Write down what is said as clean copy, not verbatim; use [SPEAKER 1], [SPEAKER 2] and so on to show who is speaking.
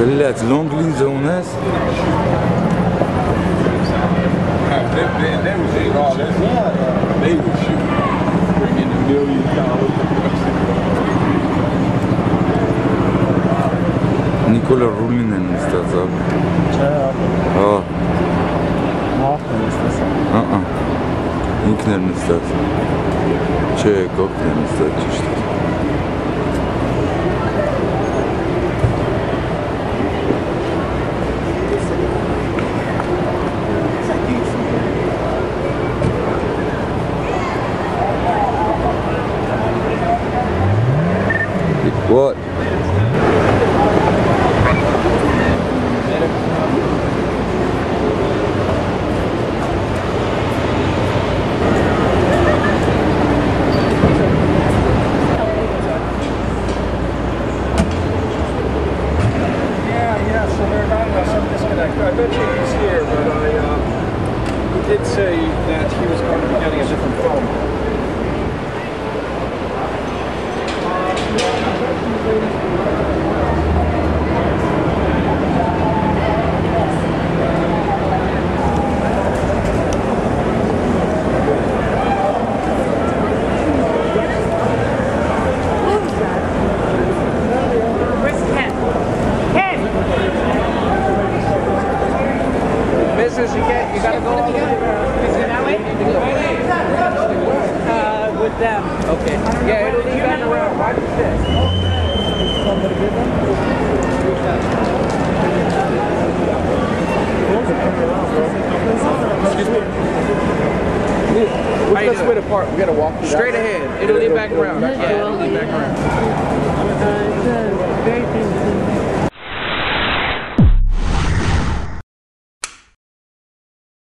[SPEAKER 1] قلت لونجلي زوناس.
[SPEAKER 2] They was shooting all that. They was shooting, bringing the $1 million.
[SPEAKER 1] Nicole Richie استاذ. İnkler استاذ. Çek oklar استاذ işte. What?
[SPEAKER 3] Yeah, so they're not some disconnect. I bet you he's here, but he did say that he was going to be getting a different phone. You gotta go all the way around. Is it that way? With them. Okay. Yeah, it'll lead back around. Watch this. Excuse me. Let's split apart. We gotta walk straight ahead. It'll lead back around. Yeah, it'll lead back around.